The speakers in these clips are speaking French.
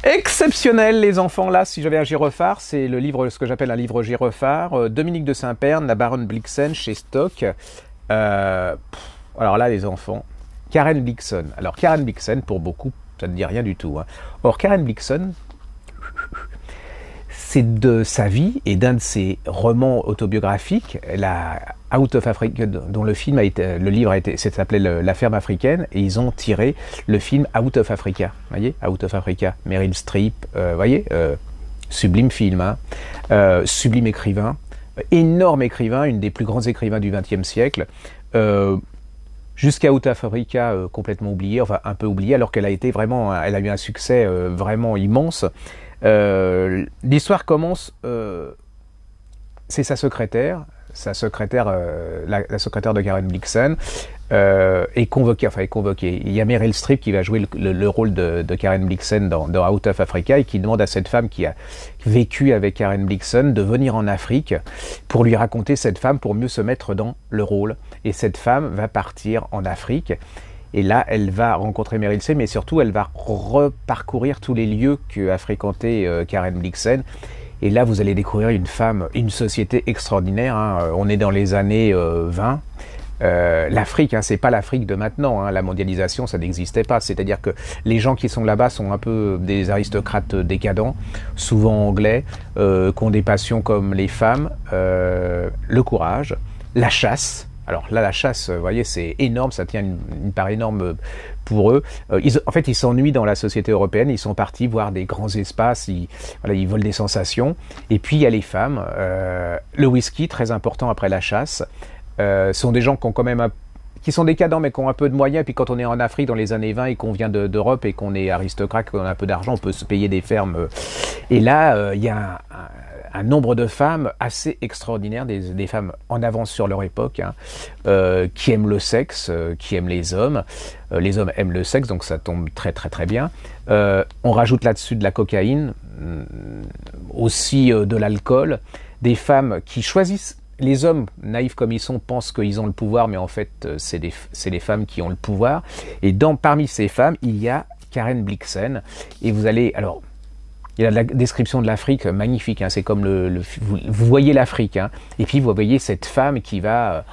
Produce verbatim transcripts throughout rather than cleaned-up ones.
Exceptionnel, les enfants, là, si j'avais un gyrophare, c'est le livre, ce que j'appelle un livre gyrophare, euh, Dominique de Saint-Pern, la baronne Blixen, chez Stock. Euh, pff, alors là, les enfants, Karen Blixen. Alors, Karen Blixen, pour beaucoup, ça ne dit rien du tout. Hein. Or, Karen Blixen, c'est de sa vie et d'un de ses romans autobiographiques, la Out of Africa, dont le film a été, le livre a été, s'appelait La ferme africaine, et ils ont tiré le film Out of Africa. Vous voyez, Out of Africa, Meryl Streep, euh, voyez, euh, sublime film, hein, euh, sublime écrivain, énorme écrivain, une des plus grands écrivains du vingtième siècle. Euh, Jusqu'à Out of Africa, euh, complètement oubliée, enfin un peu oubliée, alors qu'elle a été vraiment, elle a eu un succès euh, vraiment immense. Euh, L'histoire commence, euh, c'est sa secrétaire, sa secrétaire, euh, la, la secrétaire de Karen Blixen, euh, est convoquée, enfin est convoquée. Il y a Meryl Streep qui va jouer le, le, le rôle de, de Karen Blixen dans, dans Out of Africa et qui demande à cette femme qui a vécu avec Karen Blixen de venir en Afrique pour lui raconter cette femme pour mieux se mettre dans le rôle. Et cette femme va partir en Afrique. Et là, elle va rencontrer Meryl Streep, mais surtout, elle va reparcourir tous les lieux qu'a fréquenté euh, Karen Blixen. Et là, vous allez découvrir une femme, une société extraordinaire. Hein. On est dans les années euh, vingt. Euh, L'Afrique, hein, c'est pas l'Afrique de maintenant. Hein. La mondialisation, ça n'existait pas. C'est-à-dire que les gens qui sont là-bas sont un peu des aristocrates décadents, souvent anglais, euh, qui ont des passions comme les femmes, euh, le courage, la chasse. Alors là, la chasse, vous voyez, c'est énorme, ça tient une, une part énorme pour eux. Euh, ils, en fait, ils s'ennuient dans la société européenne, ils sont partis voir des grands espaces, ils, voilà, ils veulent des sensations. Et puis, il y a les femmes. Euh, le whisky, très important après la chasse. Euh, sont des gens qui ont quand même un, qui sont décadents, mais qui ont un peu de moyens. Puis quand on est en Afrique dans les années vingt et qu'on vient d'Europe et qu'on est aristocrate, qu'on a un peu d'argent, on peut se payer des fermes. Et là, euh, il y a un... un un nombre de femmes assez extraordinaire, des, des femmes en avance sur leur époque, hein, euh, qui aiment le sexe, euh, qui aiment les hommes. Euh, les hommes aiment le sexe, donc ça tombe très très très bien. Euh, on rajoute là-dessus de la cocaïne, euh, aussi euh, de l'alcool. Des femmes qui choisissent, les hommes, naïfs comme ils sont, pensent qu'ils ont le pouvoir, mais en fait, euh, c'est des, c'est les femmes qui ont le pouvoir. Et dans, parmi ces femmes, il y a Karen Blixen. Et vous allez... alors. Il y a la description de l'Afrique magnifique, hein, c'est comme le, le vous, vous voyez l'Afrique, hein, et puis vous voyez cette femme qui va, euh,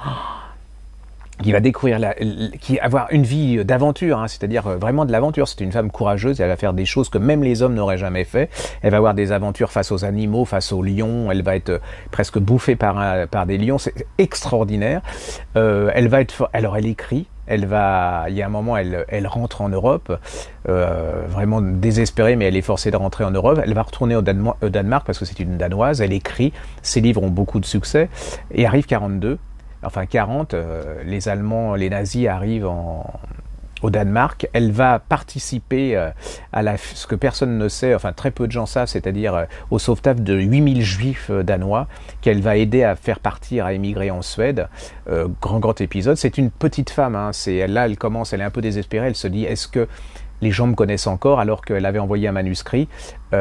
qui va découvrir, la, qui va avoir une vie d'aventure, hein, c'est-à-dire vraiment de l'aventure. C'est une femme courageuse, elle va faire des choses que même les hommes n'auraient jamais fait. Elle va avoir des aventures face aux animaux, face aux lions. Elle va être presque bouffée par, un, par des lions. C'est extraordinaire. Euh, elle va être, alors elle écrit. Elle va, il y a un moment, elle, elle rentre en Europe, euh, vraiment désespérée, mais elle est forcée de rentrer en Europe. Elle va retourner au, Dan au Danemark parce que c'est une Danoise. Elle écrit, ses livres ont beaucoup de succès. Et arrive quarante-deux, enfin quarante, euh, les Allemands, les nazis arrivent en, au Danemark. Elle va participer euh, à la, ce que personne ne sait, enfin très peu de gens savent, c'est-à-dire euh, au sauvetage de huit mille juifs euh, danois, qu'elle va aider à faire partir, à émigrer en Suède. Euh, grand, grand épisode. C'est une petite femme, hein. C'est, là elle commence, elle est un peu désespérée, elle se dit, est-ce que les gens me connaissent encore, alors qu'elle avait envoyé un manuscrit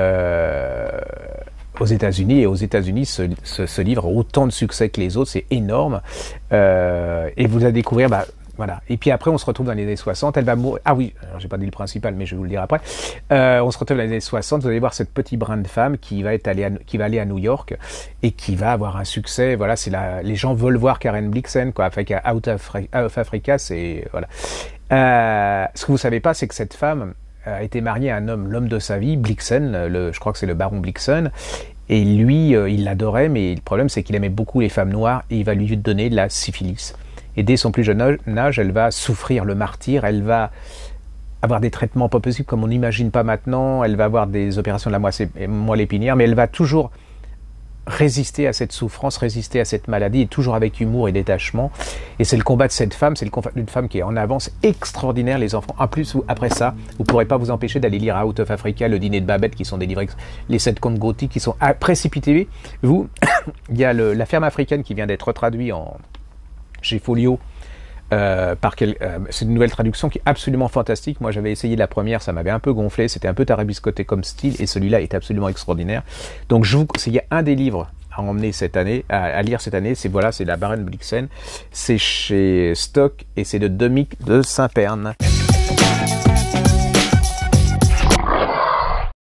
euh, aux États-Unis, et aux États-Unis, ce, ce, ce livre a autant de succès que les autres, c'est énorme. Euh, et vous allez découvrir... Bah, voilà. Et puis après, on se retrouve dans les années soixante. Elle va mourir. Ah oui, alors j'ai pas dit le principal, mais je vais vous le dire après. Euh, on se retrouve dans les années soixante. Vous allez voir cette petite brin de femme qui va être allée, à, qui va aller à New York et qui va avoir un succès. Voilà, c'est la. Les gens veulent voir Karen Blixen, quoi. Avec Out of Africa, c'est voilà. Euh, ce que vous savez pas, c'est que cette femme a été mariée à un homme, l'homme de sa vie, Blixen. Le, je crois que c'est le baron Blixen. Et lui, euh, il l'adorait, mais le problème, c'est qu'il aimait beaucoup les femmes noires et il va lui donner de la syphilis. Et dès son plus jeune âge, elle va souffrir le martyre, elle va avoir des traitements pas possibles comme on n'imagine pas maintenant, elle va avoir des opérations de la moelle épinière, mais elle va toujours résister à cette souffrance, résister à cette maladie, et toujours avec humour et détachement. Et c'est le combat de cette femme, c'est le combat d'une femme qui est en avance, extraordinaire, les enfants. En plus, après ça, vous ne pourrez pas vous empêcher d'aller lire Out of Africa, Le Dîner de Babette, qui sont des livres, les sept contes gothiques qui sont précipités. Vous, il y a le, La ferme africaine qui vient d'être traduit en... chez Folio, euh, par quel, euh, c'est une nouvelle traduction qui est absolument fantastique. Moi j'avais essayé la première, ça m'avait un peu gonflé, c'était un peu tarabiscoté comme style, et celui-là est absolument extraordinaire. Donc je vous, il y a un des livres à emmener cette année, à, à lire cette année, c'est voilà, c'est la baronne Blixen, c'est chez Stock et c'est de Dominique de Saint-Pern.